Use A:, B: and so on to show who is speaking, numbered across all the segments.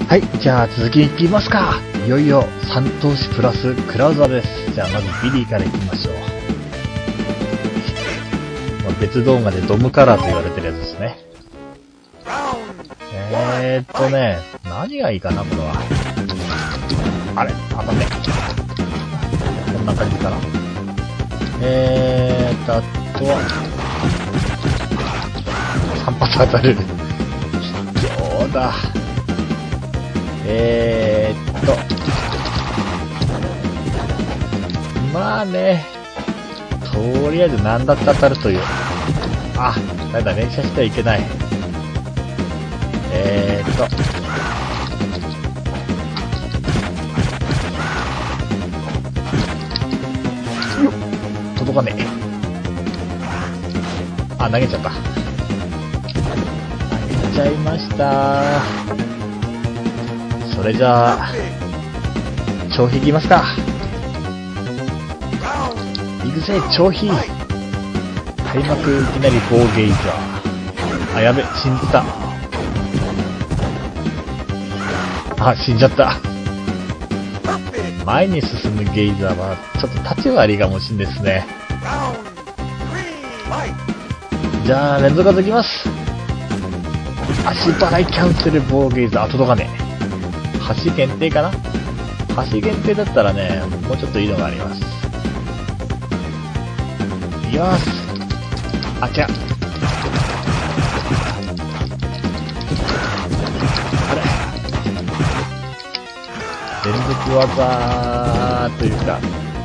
A: はい、じゃあ続きいきますか。いよいよ3投資プラスクラウザーです。じゃあまずビリーからいきましょう。別動画でドムカラーと言われてるやつですね。何がいいかな、これは。あれあかんね。こんな感じかな。あとは、3発当たる。どうだ。まあね、とりあえず何だって当たるという。あ、なんだ、連射してはいけない。届かねえ。あ、投げちゃった。投げちゃいました。それじゃあ、長飛いきますか。行くぜ、長飛。開幕いきなりボーゲイザー。あ、やべ、死んでた。あ、死んじゃった。前に進むゲイザーは、ちょっと立ち割りが欲しいんですね。じゃあ、連続ができます。足払いキャンセルボーゲイザー。あ、届かねえ。橋限定かな？橋限定だったらね、もうちょっといいのがあります。いきます。あちゃ。あれ連続技というか、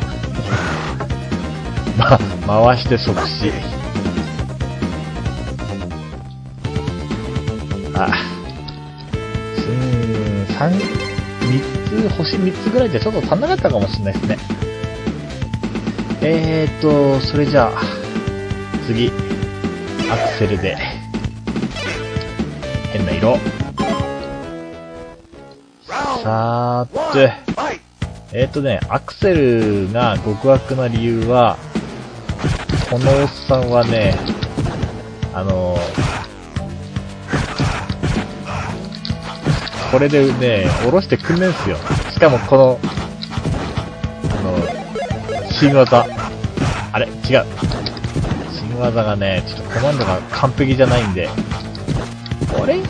A: 回して即死。3つ、星3つぐらいじゃちょっと足んなかったかもしれないですね。それじゃあ、次、アクセルで、変な色。さーて、アクセルが極悪な理由は、このおっさんはね、これでね、下ろしてくんねんすよ。しかもこの、新技。あれ違う。新技がね、ちょっとコマンドが完璧じゃないんで。これ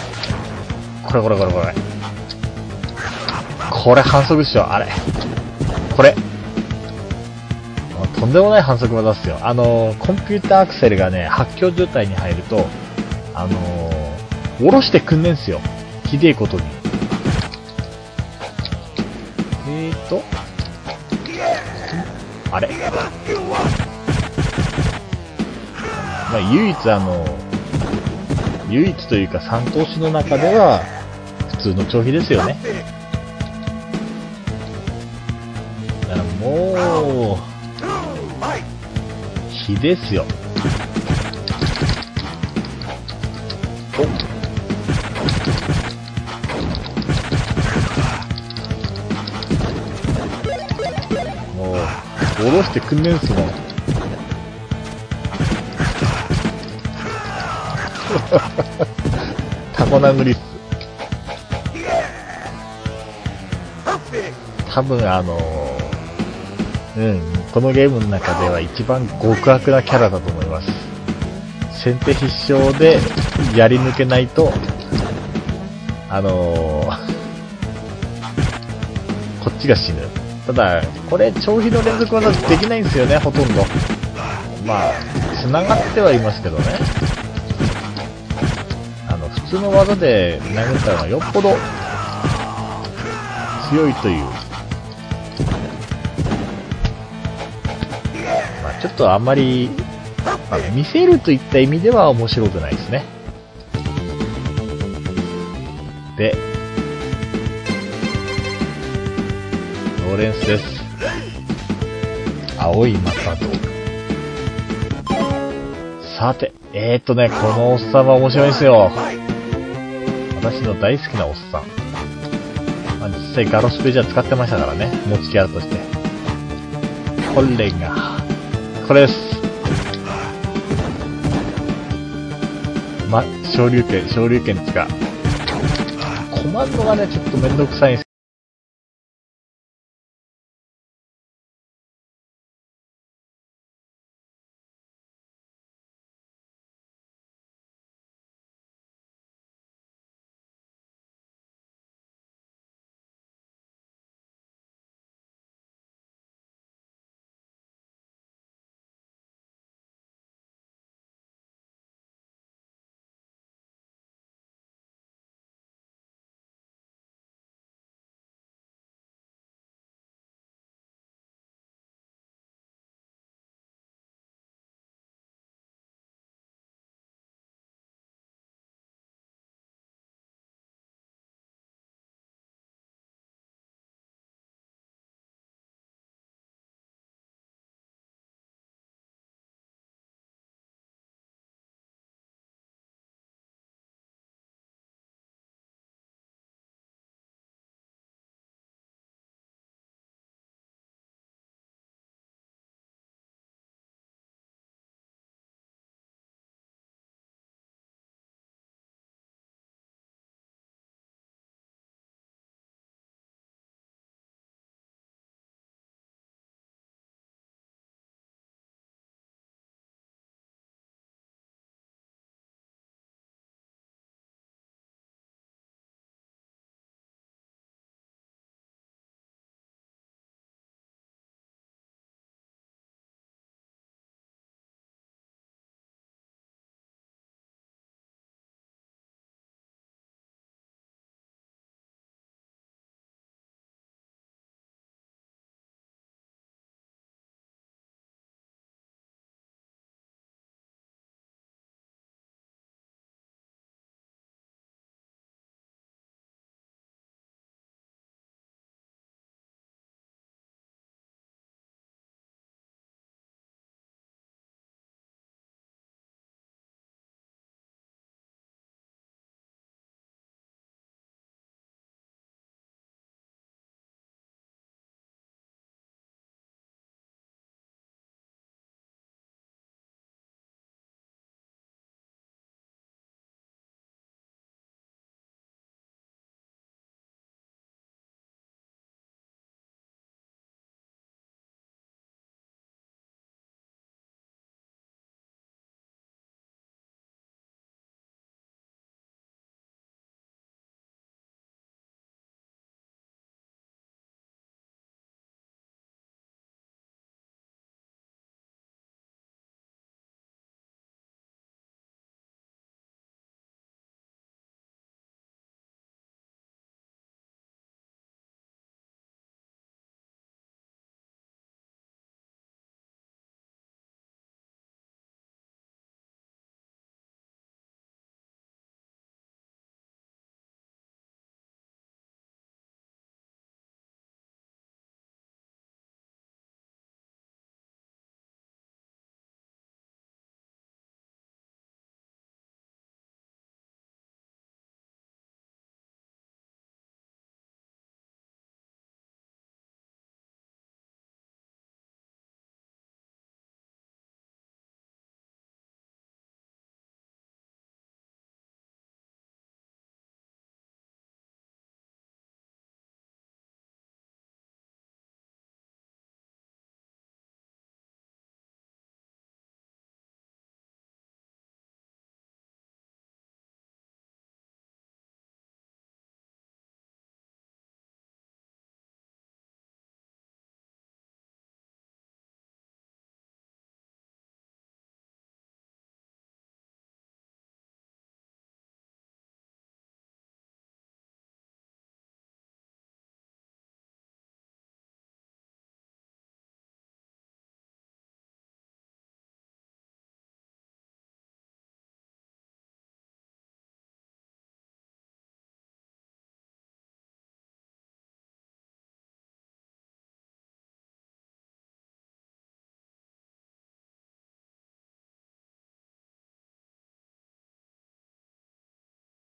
A: これ反則っしょ。あれこれ。とんでもない反則技っすよ。コンピューターアクセルがね、発狂状態に入ると、下ろしてくんねんすよ。ひでえことに。あれまあ、唯一というか3投手の中では、普通の長飛ですよね。だからもう、飛ですよ。下ろしてくんねんすもん。タコ殴りっす。多分このゲームの中では一番極悪なキャラだと思います。先手必勝でやり抜けないと、こっちが死ぬ。ただ、これ、長飛の連続技できないんですよね、ほとんど。まあ、繋がってはいますけどね。普通の技で殴ったのはよっぽど強いという。まあ、ちょっとあんまり、見せるといった意味では面白くないですね。で、ローレンスです。青いマタドール。さて、このおっさんは面白いですよ。私の大好きなおっさん。まあ、実際ガロスペじゃ使ってましたからね。持ちキャラとして。これです。昇竜拳つか。 コマンドがね、ちょっとめんどくさいんです